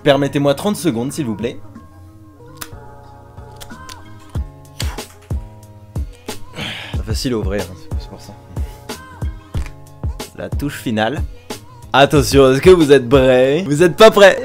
Permettez-moi 30 secondes, s'il vous plaît. Pas facile à ouvrir, c'est pour ça. La touche finale. Attention, est-ce que vous êtes prêts? Vous êtes pas prêts?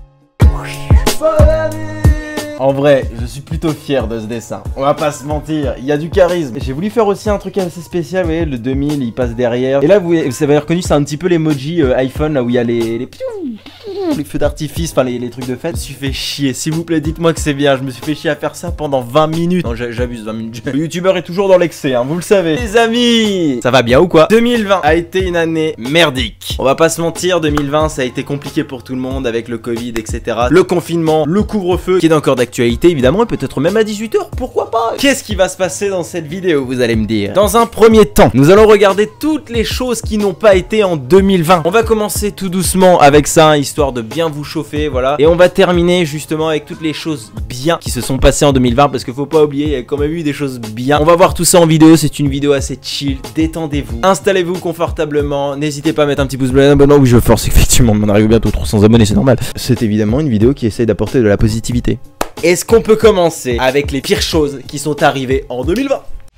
En vrai, je suis plutôt fier de ce dessin. On va pas se mentir, il y a du charisme. J'ai voulu faire aussi un truc assez spécial, vous voyez, le 2000, il passe derrière. Et là, vous avez reconnu, c'est un petit peu l'emoji iPhone, là où il y a les feux d'artifice, enfin les trucs de fête. Je me suis fait chier, s'il vous plaît, dites-moi que c'est bien. Je me suis fait chier à faire ça pendant 20 minutes. Non, j'abuse, 20 minutes. Le youtubeur est toujours dans l'excès, hein, vous le savez. Les amis, ça va bien ou quoi? 2020 a été une année merdique. On va pas se mentir, 2020, ça a été compliqué pour tout le monde avec le Covid, etc. Le confinement, le couvre-feu, qui est encore d'actualité, évidemment, et peut-être même à 18 h, pourquoi pas? Qu'est-ce qui va se passer dans cette vidéo, vous allez me dire? Dans un premier temps, nous allons regarder toutes les choses qui n'ont pas été en 2020. On va commencer tout doucement avec ça, hein, histoire de bien vous chauffer, voilà. Et on va terminer justement avec toutes les choses bien qui se sont passées en 2020, parce qu'il faut pas oublier, il y a quand même eu des choses bien. On va voir tout ça en vidéo, c'est une vidéo assez chill, détendez-vous, installez-vous confortablement, n'hésitez pas à mettre un petit pouce bleu, abonnement, oui je force effectivement, on arrive bientôt aux 300 abonnés, c'est normal. C'est évidemment une vidéo qui essaye d'apporter de la positivité. Est-ce qu'on peut commencer avec les pires choses qui sont arrivées en 2020?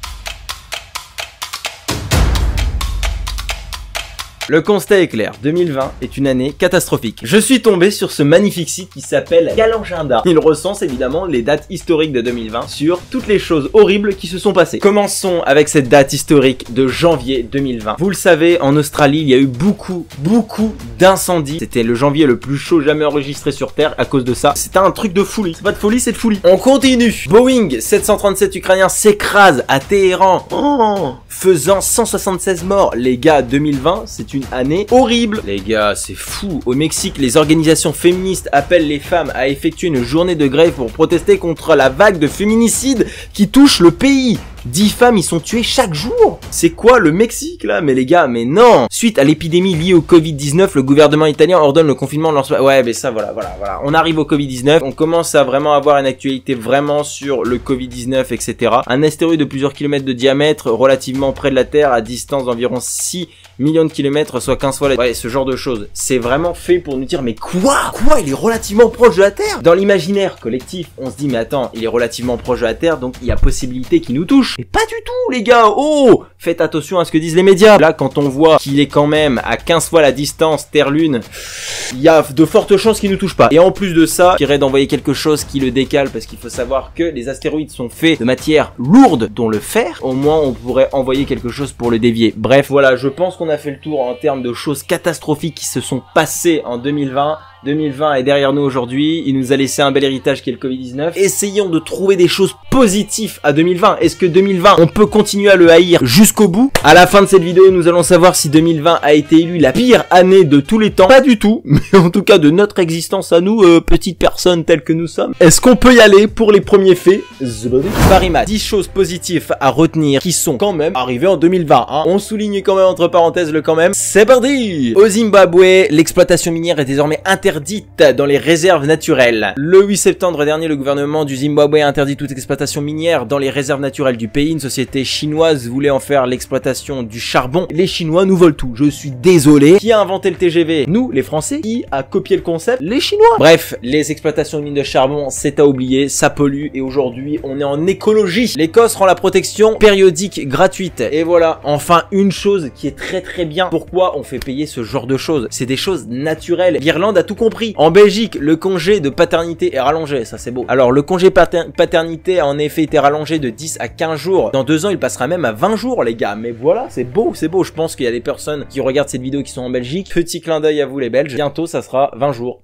Le constat est clair, 2020 est une année catastrophique. Je suis tombé sur ce magnifique site qui s'appelle Calendagenda. Il recense évidemment les dates historiques de 2020 sur toutes les choses horribles qui se sont passées. Commençons avec cette date historique de janvier 2020. Vous le savez, en Australie, il y a eu beaucoup d'incendies. C'était le janvier le plus chaud jamais enregistré sur Terre à cause de ça. C'était un truc de folie. C'est pas de folie, c'est de folie. On continue. Boeing 737 ukrainien s'écrase à Téhéran, faisant 176 morts. Les gars, 2020, c'est une année horrible. Les gars, c'est fou. Au Mexique, les organisations féministes appellent les femmes à effectuer une journée de grève pour protester contre la vague de féminicides qui touche le pays. 10 femmes y sont tuées chaque jour. C'est quoi le Mexique là? Mais les gars, mais non. Suite à l'épidémie liée au Covid-19, le gouvernement italien ordonne le confinement de l'ensemble. Ouais, mais ça, voilà. On arrive au Covid-19. On commence à vraiment avoir une actualité vraiment sur le Covid-19, etc. Un astéroïde de plusieurs kilomètres de diamètre, relativement près de la Terre, à distance d'environ 6 millions de kilomètres, soit 15 fois la... Ouais, ce genre de choses. C'est vraiment fait pour nous dire, mais quoi? Il est relativement proche de la Terre? Dans l'imaginaire collectif, on se dit, mais attends, il est relativement proche de la Terre, donc il y a possibilité qu'il nous touche. Mais pas du tout, les gars. Oh, faites attention à ce que disent les médias. Là, quand on voit qu'il est quand même à 15 fois la distance Terre-Lune, il y a de fortes chances qu'il nous touche pas. Et en plus de ça, j'irais d'envoyer quelque chose qui le décale, parce qu'il faut savoir que les astéroïdes sont faits de matière lourde, dont le fer. Au moins, on pourrait envoyer quelque chose pour le dévier. Bref, voilà, je pense qu'on a fait le tour en termes de choses catastrophiques qui se sont passées en 2020. 2020 est derrière nous aujourd'hui, il nous a laissé un bel héritage qui est le Covid-19. Essayons de trouver des choses positives à 2020. Est-ce que 2020, on peut continuer à le haïr jusqu'au bout? À la fin de cette vidéo, nous allons savoir si 2020 a été élu la pire année de tous les temps. Pas du tout, mais en tout cas de notre existence à nous, petites personnes telles que nous sommes. Est-ce qu'on peut y aller pour les premiers faits? Parimat, 10 choses positives à retenir qui sont quand même arrivées en 2020. Hein. On souligne quand même entre parenthèses le quand même. C'est parti! Au Zimbabwe, l'exploitation minière est désormais interdite dans les réserves naturelles. Le 8 septembre dernier, le gouvernement du Zimbabwe a interdit toute exploitation minière dans les réserves naturelles du pays. Une société chinoise voulait en faire l'exploitation du charbon. Les Chinois nous volent tout. Je suis désolé. Qui a inventé le TGV? Nous, les Français. Qui a copié le concept? Les Chinois. Bref, les exploitations de mines de charbon, c'est à oublier, ça pollue et aujourd'hui, on est en écologie. L'Écosse rend la protection périodique gratuite. Et voilà, enfin une chose qui est très bien. Pourquoi on fait payer ce genre de choses? C'est des choses naturelles. L'Irlande a tout compris. En Belgique, le congé de paternité est rallongé, ça c'est beau. Alors le congé paternité a en effet été rallongé de 10 à 15 jours. Dans 2 ans, il passera même à 20 jours les gars. Mais voilà, c'est beau. Je pense qu'il y a des personnes qui regardent cette vidéo qui sont en Belgique. Petit clin d'œil à vous les Belges. Bientôt, ça sera 20 jours.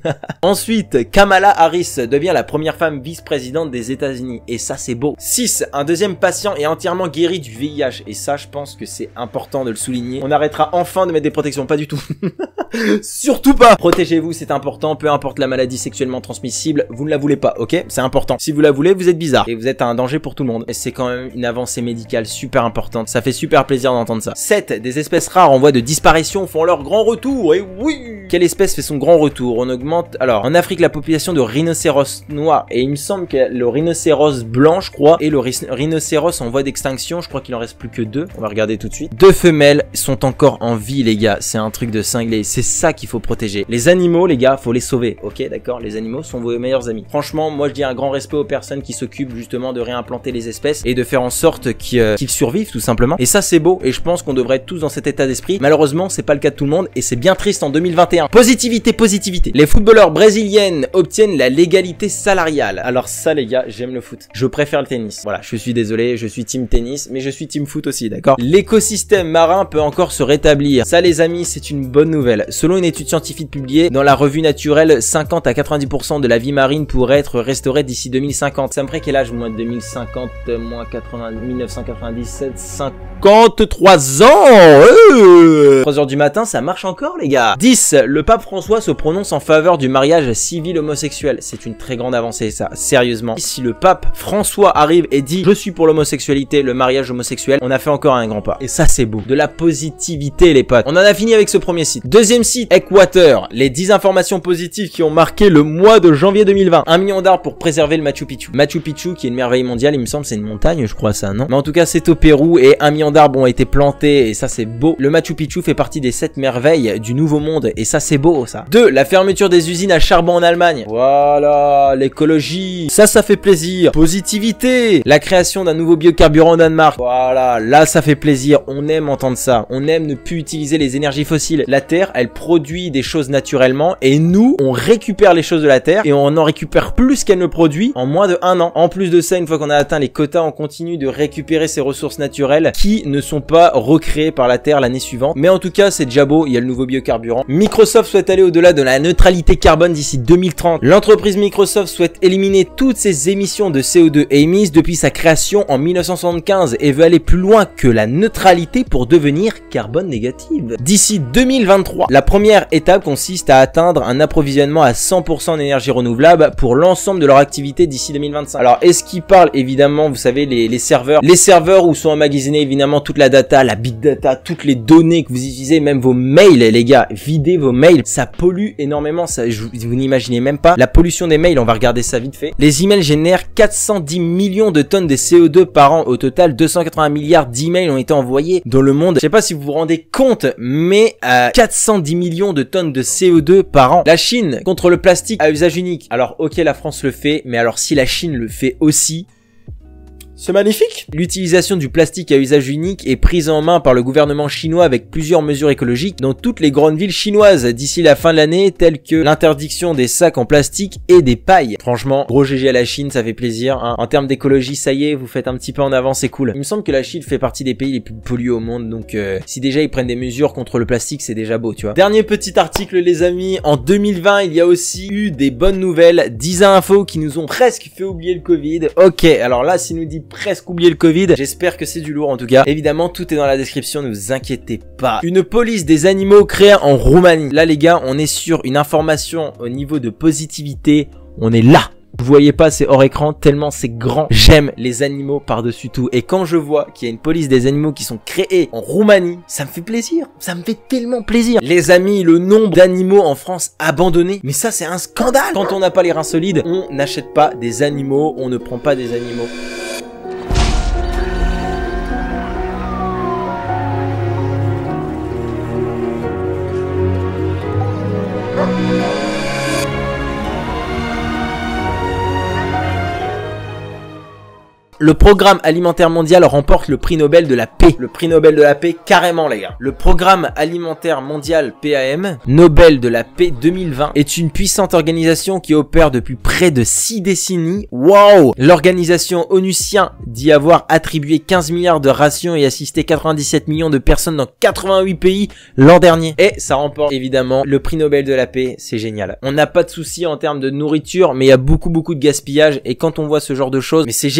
Ensuite, Kamala Harris devient la première femme vice-présidente des États-Unis. Et ça, c'est beau. 6. Un deuxième patient est entièrement guéri du VIH. Et ça, je pense que c'est important de le souligner. On arrêtera enfin de mettre des protections. Pas du tout. Surtout pas. Protégez-vous, c'est important. Peu importe la maladie sexuellement transmissible, vous ne la voulez pas, ok? C'est important. Si vous la voulez, vous êtes bizarre. Et vous êtes un danger pour tout le monde. Et c'est quand même une avancée médicale super importante. Ça fait super plaisir d'entendre ça. 7. Des espèces rares en voie de disparition font leur grand retour. Et oui! Quelle espèce fait son grand retour on augmente. Alors, en Afrique, la population de rhinocéros noirs, et il me semble que le rhinocéros blanc, je crois, et le rhinocéros en voie d'extinction, je crois qu'il en reste plus que 2. On va regarder tout de suite. 2 femelles sont encore en vie, les gars. C'est un truc de cinglé. C'est ça qu'il faut protéger. Les animaux, les gars, faut les sauver. Ok, d'accord? Les animaux sont vos meilleurs amis. Franchement, moi, je dis un grand respect aux personnes qui s'occupent justement de réimplanter les espèces et de faire en sorte qu'ils survivent, tout simplement. Et ça, c'est beau. Et je pense qu'on devrait être tous dans cet état d'esprit. Malheureusement, c'est pas le cas de tout le monde et c'est bien triste en 2021. Positivité, positivité. Les footballeurs brésiliennes obtiennent la légalité salariale. Alors ça, les gars, j'aime le foot. Je préfère le tennis. Voilà, je suis désolé, je suis team tennis, mais je suis team foot aussi, d'accord? L'écosystème marin peut encore se rétablir. Ça, les amis, c'est une bonne nouvelle. Selon une étude scientifique publiée dans la revue naturelle, 50 à 90% de la vie marine pourrait être restaurée d'ici 2050. Ça me ferait quel âge, moi, 2050, moins 80, 1997, 53 ans 3 heures du matin, ça marche encore, les gars. 10. Le pape François se prononce en faveur du mariage civil homosexuel. C'est une très grande avancée, ça, sérieusement. Si le pape François arrive et dit « Je suis pour l'homosexualité, le mariage homosexuel », on a fait encore un grand pas. Et ça, c'est beau. De la positivité, les potes. On en a fini avec ce premier site. Deuxième site, Equateur. Les 10 informations positives qui ont marqué le mois de janvier 2020. 1 million d'arbres pour préserver le Machu Picchu. Machu Picchu, qui est une merveille mondiale, il me semble, c'est une montagne, je crois, ça, non? Mais en tout cas, c'est au Pérou et 1 million d'arbres ont été plantés et ça, c'est beau. Le Machu Picchu fait partie des 7 merveilles du Nouveau Monde et ça, c'est beau, ça. 2. La fermeture des usines à charbon en Allemagne. Voilà, l'écologie. Ça fait plaisir. Positivité. La création d'un nouveau biocarburant au Danemark. Voilà, là, ça fait plaisir. On aime entendre ça. On aime ne plus utiliser les énergies fossiles. La Terre, elle produit des choses naturellement et nous, on récupère les choses de la Terre et on en récupère plus qu'elle ne produit en moins de 1 an. En plus de ça, une fois qu'on a atteint les quotas, on continue de récupérer ces ressources naturelles qui ne sont pas recréées par la Terre l'année suivante. Mais en tout cas, c'est déjà beau. Il y a le nouveau biocarburant. Microsoft souhaite aller au-delà de la neutralité carbone d'ici 2030. L'entreprise Microsoft souhaite éliminer toutes ses émissions de CO2 émises depuis sa création en 1975 et veut aller plus loin que la neutralité pour devenir carbone négative. D'ici 2023, la première étape consiste à atteindre un approvisionnement à 100% d'énergie renouvelable pour l'ensemble de leur activité d'ici 2025. Alors, est-ce qu'ils parlent évidemment, vous savez, les serveurs où sont emmagasinés évidemment toute la data, la big data, toutes les données que vous utilisez, même vos mails, les gars, videz vos mails, ça pollue énormément, ça, vous n'imaginez même pas. La pollution des mails, on va regarder ça vite fait. Les emails génèrent 410 millions de tonnes de CO2 par an. Au total, 280 milliards d'emails ont été envoyés dans le monde. Je sais pas si vous vous rendez compte, mais 410 millions de tonnes de CO2 par an. La Chine contre le plastique à usage unique. Alors, ok, la France le fait, mais alors si la Chine le fait aussi, c'est magnifique. L'utilisation du plastique à usage unique est prise en main par le gouvernement chinois avec plusieurs mesures écologiques dans toutes les grandes villes chinoises d'ici la fin de l'année, telles que l'interdiction des sacs en plastique et des pailles. Franchement, gros GG à la Chine, ça fait plaisir, hein. En termes d'écologie, ça y est, vous faites un petit peu en avant, c'est cool. Il me semble que la Chine fait partie des pays les plus pollués au monde, donc si déjà ils prennent des mesures contre le plastique, c'est déjà beau, tu vois. Dernier petit article, les amis. En 2020, il y a aussi eu des bonnes nouvelles. 10 infos qui nous ont presque fait oublier le Covid. Ok, alors là, s'il nous dit presque oublié le Covid, j'espère que c'est du lourd en tout cas. Évidemment, tout est dans la description, ne vous inquiétez pas. Une police des animaux créée en Roumanie. Là les gars, on est sur une information au niveau de positivité, on est là. Vous voyez pas, c'est hors écran, tellement c'est grand. J'aime les animaux par-dessus tout. Et quand je vois qu'il y a une police des animaux qui sont créés en Roumanie, ça me fait plaisir. Ça me fait tellement plaisir. Les amis, le nombre d'animaux en France abandonnés, mais ça c'est un scandale. Quand on n'a pas les reins solides, on n'achète pas des animaux, on ne prend pas des animaux. Le programme alimentaire mondial remporte le prix Nobel de la paix. Le prix Nobel de la paix, carrément les gars. Le programme alimentaire mondial PAM, Nobel de la paix 2020, est une puissante organisation qui opère depuis près de 6 décennies. Waouh! L'organisation onusien dit avoir attribué 15 milliards de rations et assisté 97 millions de personnes dans 88 pays l'an dernier. Et ça remporte évidemment le prix Nobel de la paix, c'est génial. On n'a pas de soucis en termes de nourriture, mais il y a beaucoup de gaspillage et quand on voit ce genre de choses, mais c'est génial.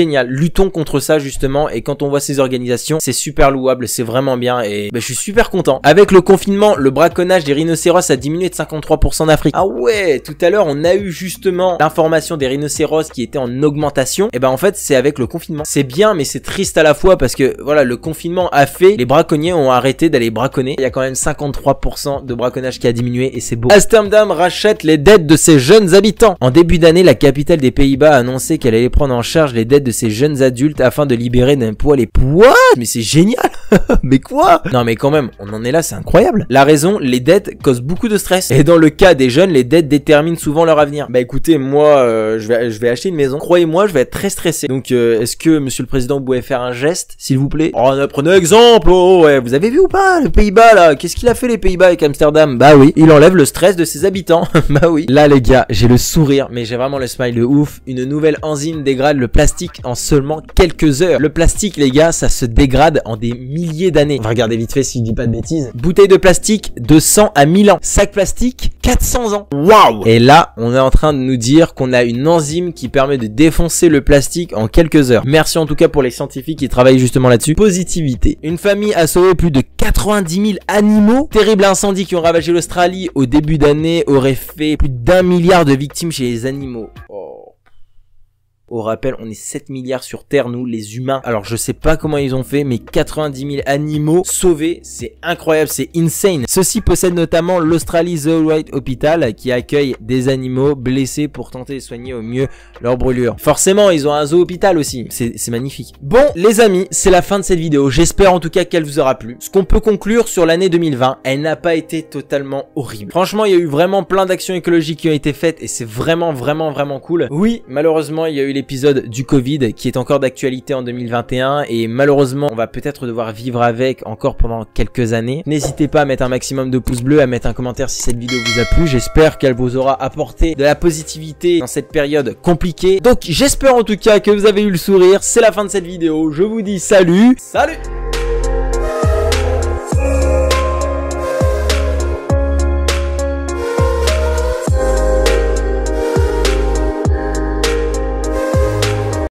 luttons contre ça justement, et quand on voit ces organisations, c'est super louable, c'est vraiment bien, et je suis super content. Avec le confinement, le braconnage des rhinocéros a diminué de 53% en Afrique. Ah ouais, tout à l'heure on a eu justement l'information des rhinocéros qui était en augmentation, et en fait c'est avec le confinement. C'est bien mais c'est triste à la fois parce que voilà, le confinement a fait, les braconniers ont arrêté d'aller braconner. Il y a quand même 53% de braconnage qui a diminué et c'est beau. Amsterdam rachète les dettes de ses jeunes habitants. En début d'année, la capitale des Pays-Bas a annoncé qu'elle allait prendre en charge les dettes de ses jeunes adultes afin de libérer d'un poids les poids. Mais c'est génial. Mais quoi? Non mais quand même, on en est là, c'est incroyable. La raison, les dettes causent beaucoup de stress. Et dans le cas des jeunes, les dettes déterminent souvent leur avenir. Bah écoutez, moi, je vais acheter une maison. Croyez-moi, je vais être très stressé. Donc est-ce que monsieur le président, vous pouvez faire un geste, s'il vous plaît? Oh, prenez exemple. Oh ouais, vous avez vu ou pas les Pays-Bas là? Qu'est-ce qu'il a fait les Pays-Bas avec Amsterdam? Bah oui, il enlève le stress de ses habitants. Bah oui. Là les gars, j'ai le sourire, mais j'ai vraiment le smile de ouf. Une nouvelle enzyme dégrade le plastique en seulement quelques heures. Le plastique les gars, ça se dégrade en des milliers d'années. On va regarder vite fait si je dis pas de bêtises. Bouteille de plastique de 100 à 1000 ans. Sac plastique 400 ans. Waouh! Et là, on est en train de nous dire qu'on a une enzyme qui permet de défoncer le plastique en quelques heures. Merci en tout cas pour les scientifiques qui travaillent justement là-dessus. Positivité. Une famille a sauvé plus de 90 000 animaux. Terrible incendie qui ont ravagé l'Australie au début d'année aurait fait plus d'1 milliard de victimes chez les animaux. Au rappel, on est 7 milliards sur Terre, nous, les humains. Alors, je sais pas comment ils ont fait, mais 90 000 animaux sauvés, c'est incroyable, c'est insane. Ceux-ci possèdent notamment l'Australie Zoo Right Hospital, qui accueille des animaux blessés pour tenter de soigner au mieux leurs brûlures. Forcément, ils ont un zoo hôpital aussi. C'est magnifique. Bon, les amis, c'est la fin de cette vidéo. J'espère en tout cas qu'elle vous aura plu. Ce qu'on peut conclure sur l'année 2020, elle n'a pas été totalement horrible. Franchement, il y a eu vraiment plein d'actions écologiques qui ont été faites et c'est vraiment cool. Oui, malheureusement, il y a eu l'épisode du Covid qui est encore d'actualité en 2021 et malheureusement on va peut-être devoir vivre avec encore pendant quelques années. N'hésitez pas à mettre un maximum de pouces bleus, à mettre un commentaire si cette vidéo vous a plu. J'espère qu'elle vous aura apporté de la positivité dans cette période compliquée. Donc j'espère en tout cas que vous avez eu le sourire. C'est la fin de cette vidéo. Je vous dis salut.